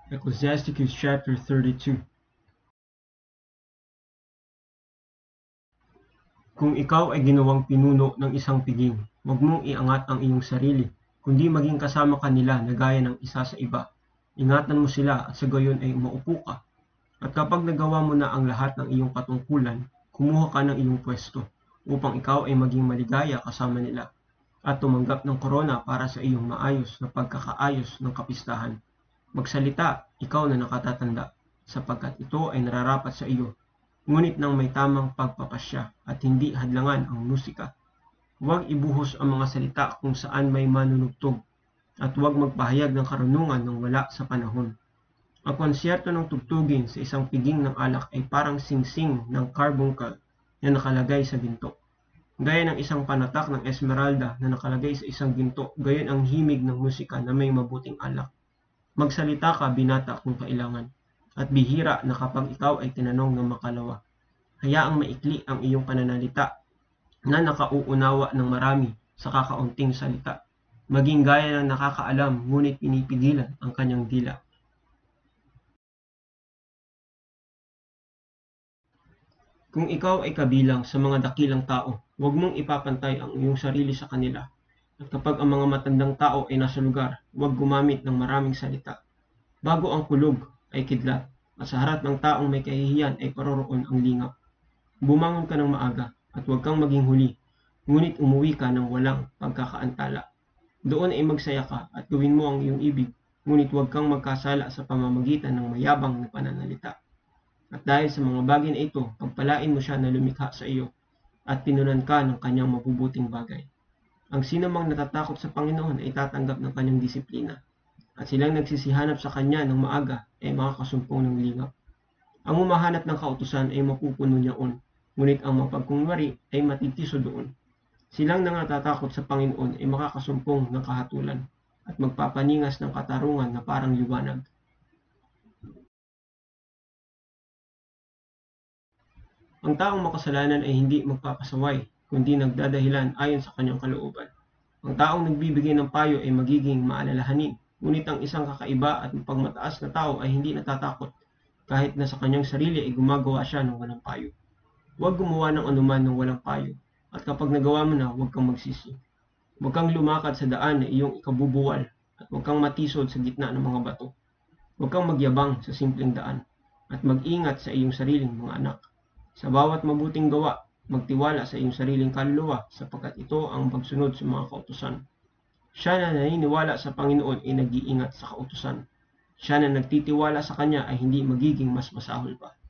Ecclesiasticus chapter 32. Kung ikaw ay ginawang pinuno ng isang piging, huwag mong iangat ang iyong sarili, kundi maging kasama kanila na gaya ng isa sa iba. Ingatan mo sila at sa gayon ay maupo ka. At kapag nagawa mo na ang lahat ng iyong patungkulan, kumuha ka ng iyong pwesto, upang ikaw ay maging maligaya kasama nila, at tumanggap ng korona para sa iyong maayos na pagkakaayos ng kapistahan. Magsalita, ikaw na nakatatanda, sapagkat ito ay nararapat sa iyo, ngunit nang may tamang pagpapasya at hindi hadlangan ang musika. Huwag ibuhos ang mga salita kung saan may manunugtog, at huwag magpahayag ng karunungan ng wala sa panahon. Ang konsyerto ng tugtugin sa isang piging ng alak ay parang singsing ng carbuncle na nakalagay sa ginto. Gaya ng isang panatak ng esmeralda na nakalagay sa isang ginto, gayon ang himig ng musika na may mabuting alak. Magsalita ka binata kung kailangan, at bihira na kapag ikaw ay tinanong ng makalawa. Hayaang maikli ang iyong pananalita na nakauunawa ng marami sa kakaunting salita. Maging gaya ng nakakaalam ngunit pinipigilan ang kanyang dila. Kung ikaw ay kabilang sa mga dakilang tao, huwag mong ipapantay ang iyong sarili sa kanila. At kapag ang mga matandang tao ay nasa lugar, huwag gumamit ng maraming salita. Bago ang kulog ay kidlat, at sa harap ng taong may kahihiyan ay paroroon ang lingap. Bumangon ka ng maaga, at huwag kang maging huli, ngunit umuwi ka ng walang pagkakaantala. Doon ay magsaya ka at gawin mo ang iyong ibig, ngunit huwag kang magkasala sa pamamagitan ng mayabang na pananalita. At dahil sa mga bagay na ito, pagpalain mo siya na lumikha sa iyo, at pinunan ka ng kanyang mabubuting bagay. Ang sinumang natatakot sa Panginoon ay tatanggap ng kanyang disiplina, at silang nagsisihanap sa kanya ng maaga ay makakasumpong ng lingap. Ang humahanap ng kautusan ay mapupuno niyaon, ngunit ang mapagkunwari ay matitiso doon. Silang nangatatakot sa Panginoon ay makakasumpong ng kahatulan, at magpapaningas ng katarungan na parang liwanag. Ang taong makasalanan ay hindi magpapasaway, kundi nagdadahilan ayon sa kanyang kalooban. Ang taong nagbibigay ng payo ay magiging maalalahanin, ngunit ang isang kakaiba at mapagmataas na tao ay hindi natatakot, kahit na sa kanyang sarili ay gumagawa siya ng walang payo. Huwag gumawa ng anuman ng walang payo, at kapag nagawa mo na, huwag kang magsisi. Huwag kang lumakad sa daan na iyong ikabubuwal, at huwag kang matisod sa gitna ng mga bato. Huwag kang magyabang sa simpleng daan, at mag-ingat sa iyong sariling mga anak. Sa bawat mabuting gawa, magtiwala sa iyong sariling kaluluwa, sapagkat ito ang pagsunod sa mga kautusan. Siya na naniniwala sa Panginoon ay nag-iingat sa kautusan. Siya na nagtitiwala sa Kanya ay hindi magiging mas masahol pa.